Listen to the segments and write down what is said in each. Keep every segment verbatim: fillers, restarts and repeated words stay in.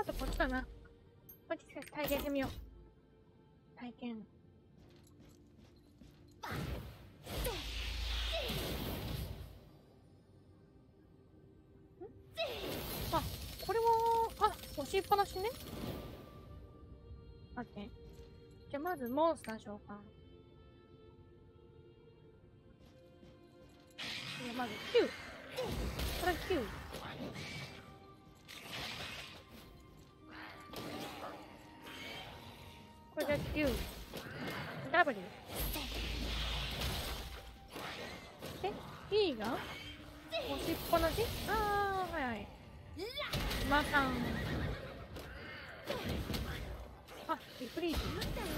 ずこっちだな。こっち体験してみよう。体験。ん？あ、これは、あ、押しっぱなしね。待って。じゃあまずモンスター召喚。じゃあまずきゅう。これきゅう。これがきゅう。ダブリュー。で、E が押しっぱなし？あー、はいはい。マカン。あ、リフリーズ。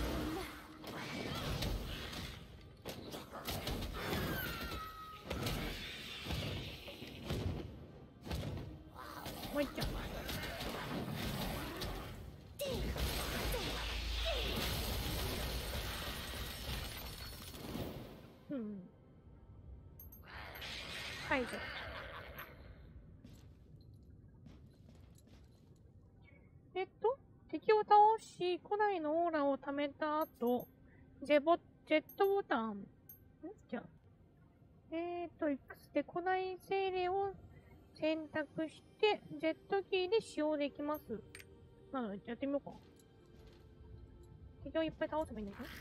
もう一丁。うん。解除。えっと、敵を倒し、古代のオーラを貯めた後、ジェボ、ジェットボタン。んじゃあ。えーと、X で古代精霊を選択して、ジェットキーで使用できます。なので、やってみようか。敵をいっぱい倒せばいいんだけど。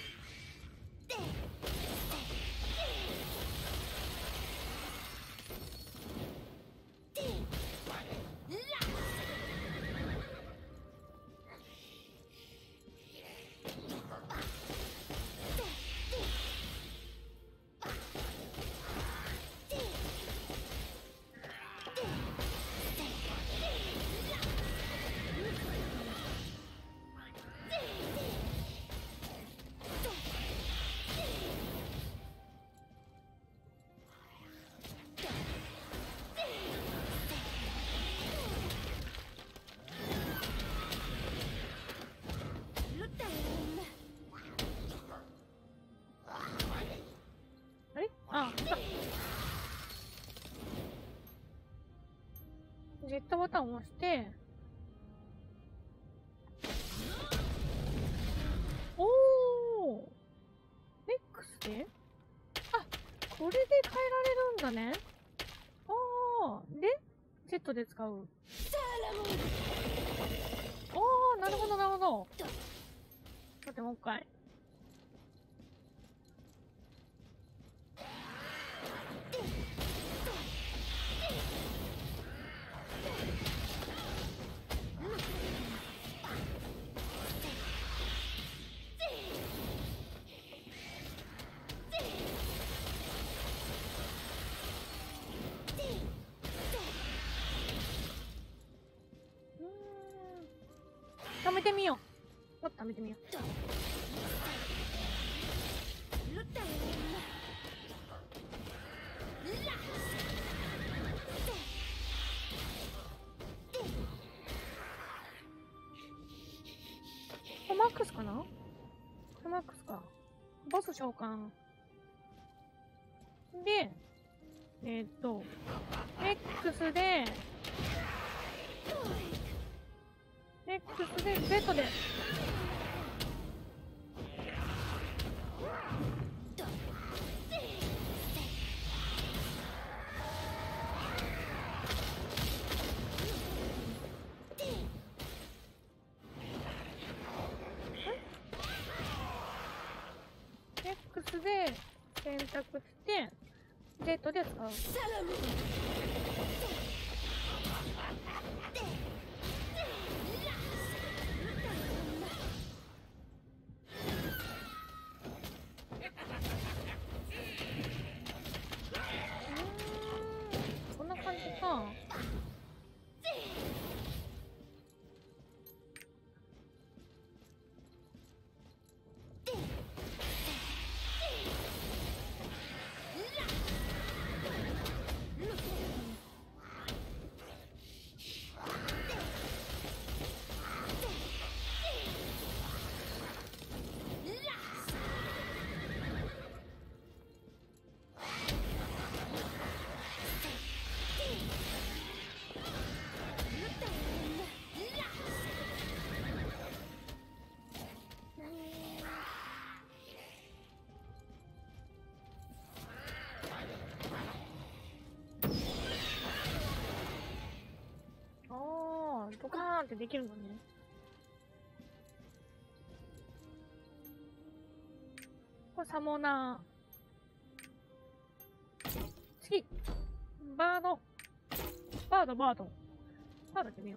あれ？あ、来た。ジェットボタンを押して、おー X であ、これで変えられるんだね。あー、で Z で使う。おー、なるほどなるほど。待って、もう一回。貯めてみよう。もっと貯めてみよう。これマックスかな？これマックスか。ボス召喚。で、えー、っと、X で、X で、Z で。X で選択して、Z で使う。こんな感じか。 カーンってできるのね。これサモナー。次。バード。バード、バード。バードってみよう。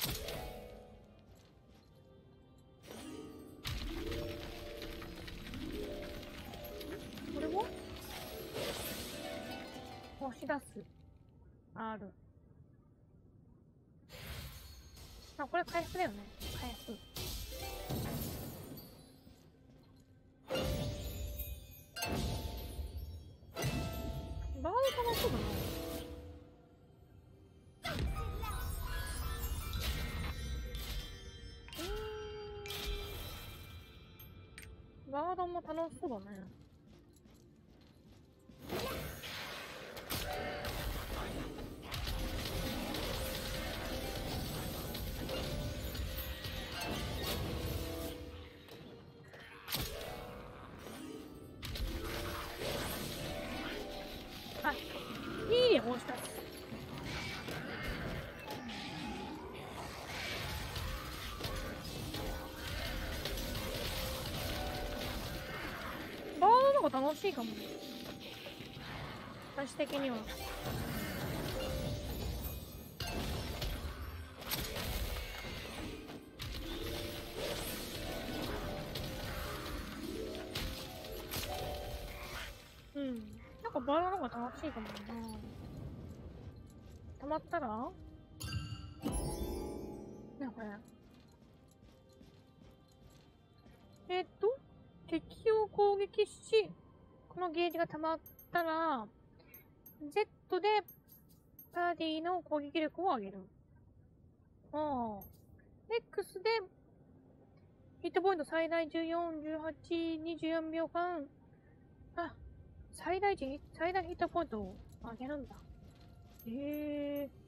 これも押し出す。R。あ、これ回復だよね。回復。バード楽しそうだな。バードも楽しそうだね。あ、いいね、押した。バードの方が楽しいかもね。私的には。うん。なんかバードの方が楽しいかもな。溜まったらね、これ。えっと、敵を攻撃し、このゲージが溜まったら、Z でパーティーの攻撃力を上げる。ああ。X で、ヒットポイント最大じゅうよん、じゅうはち、にじゅうよんびょうかん、あ、最大値、最大ヒットポイントを上げるんだ。へえ。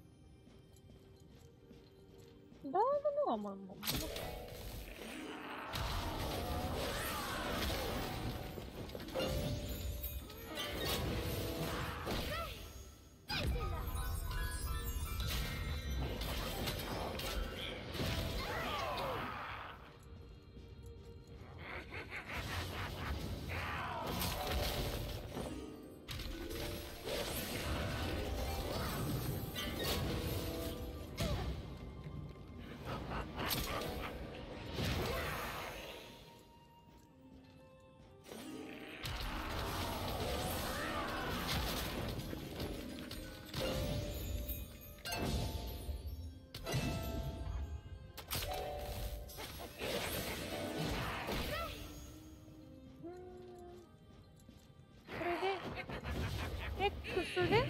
バードのがまあまあ。X で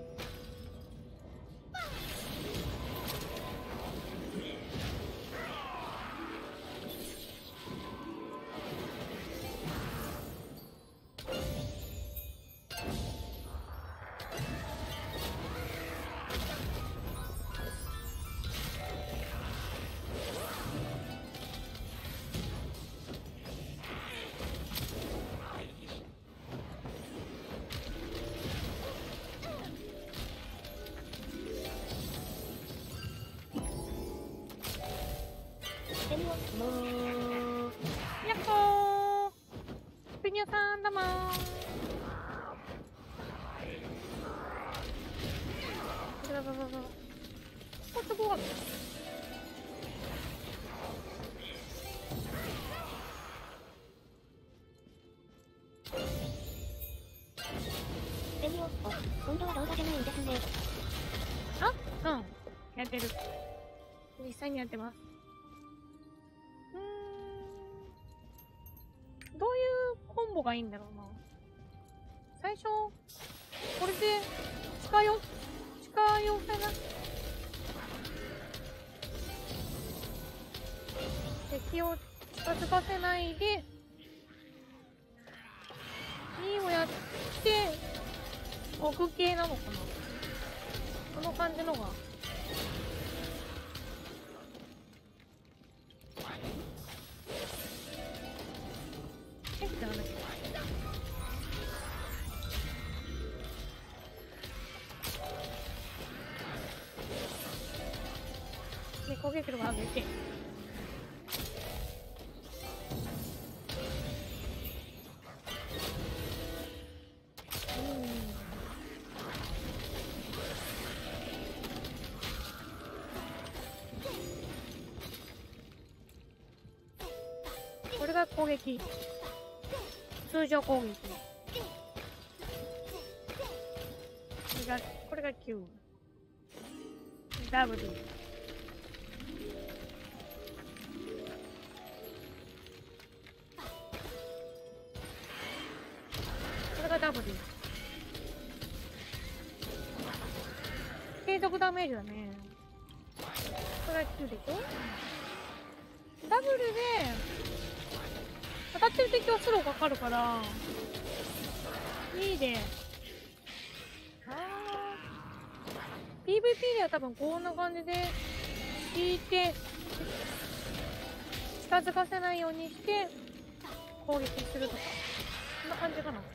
やっほーペニャさんだもん。これすごかった。 ペニオ、今度は動画じゃないんですね。 あ、うん。やってる。実際にやってます。うーん。どういうコンボがいいんだろうな。最初、これで、近寄、近寄せな。敵を近づかせないで、E をやって、置く系なのかな。この感じのが。えってなる。 攻撃力上げて。これが攻撃。通常攻撃。これが、これがきゅう。ダブル。これがダブル。継続ダメージだね。これがきゅうでしょ。ダブルで、当たってる敵はスローかかるから、いいで。あー。ピーブイピー では多分こんな感じで、引いて、近づかせないようにして、攻撃するとか。こんな感じかな。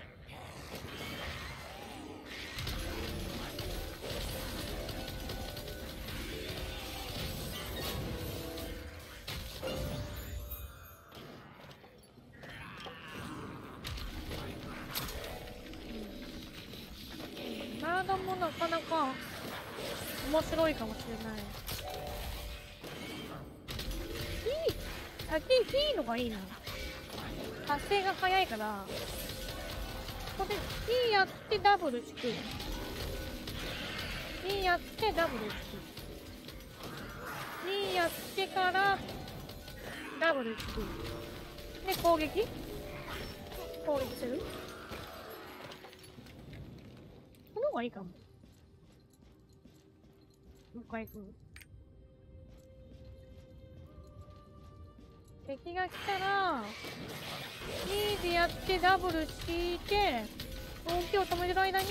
体もなかなか面白いかもしれない。いい先いいのがいいな。発生が早いから、ここでいいやってダブル引く。いいやってダブル引く。いいやってからダブル引く。で、攻撃攻撃する。この方がいいかも。もう一回行く。敵が来たら、にでやってダブル引いて、動きを止めてる間に、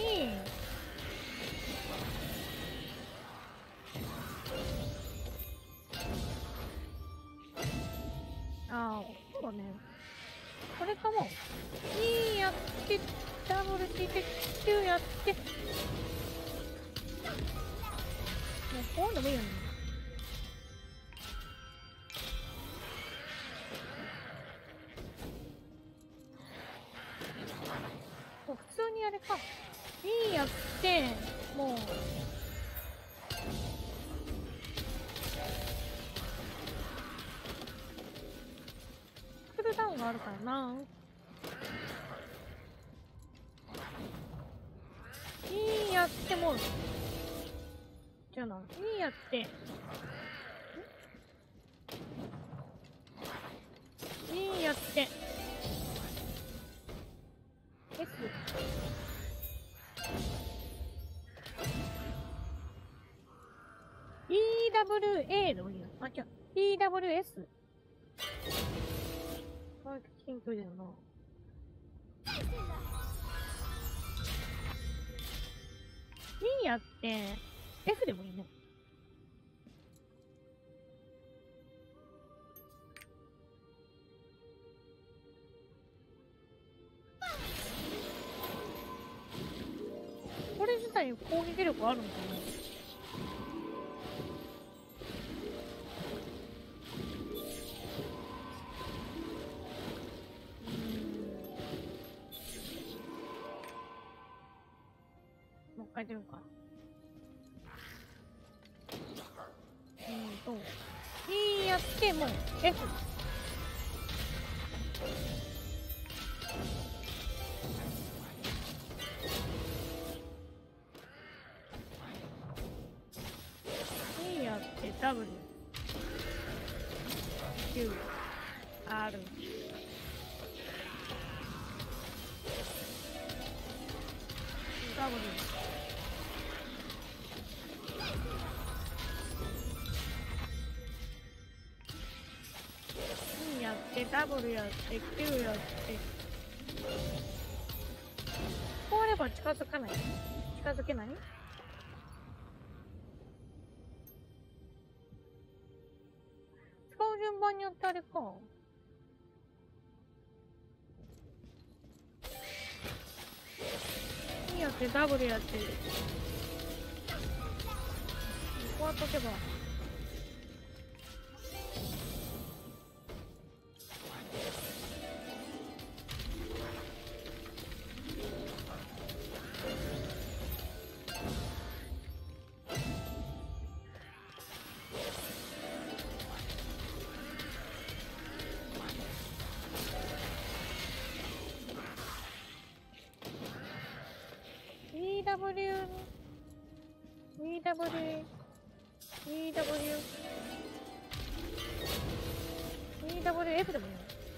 ああ、そうだね。これかも。にやって、ダブル引いて、きゅうやって、もうこういうのもいいよね。もう普通にあれか。にやって、もう、クールダウンがあるからな。にやっても、じゃあな、にやって、にやって、S。イーダブリューエー でもいいよ。あ、違う。イーダブリューエス。これ近距離だな。にやって、F でもいいね。これ自体攻撃力あるのかな。もう一回やってみようか。うんと、いいやってもう F。いいやって W。Q。R。W。いいやって W やって Q やって。こうあれば近づかない？近づけない？使う順番によってあれか。いいやって W やって。こうやっとけば。 イーダブリュー、イーダブリュー、イーダブリューエフ でもいいの。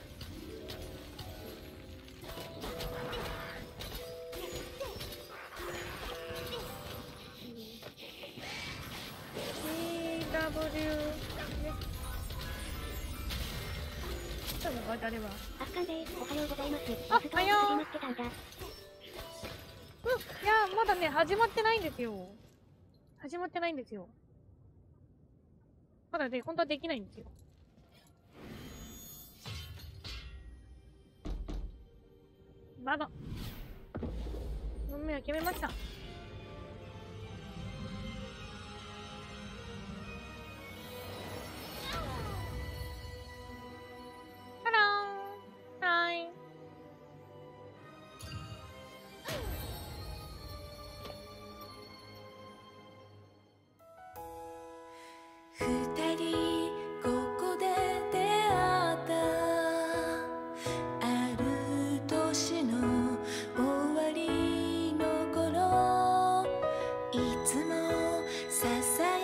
イーダブリュー、ちょっと待って、あれは。 アスカンベイ、おはようございます。 あ、 バストは始まってたんだ。 うん、いや、まだね、始まってないんですよ。始まってないんですよ。まだね、本当はできないんですよ。まだ。運命は決めました。たらーん。はーい。 二人ここで出会ったある年の終わりの頃いつもささや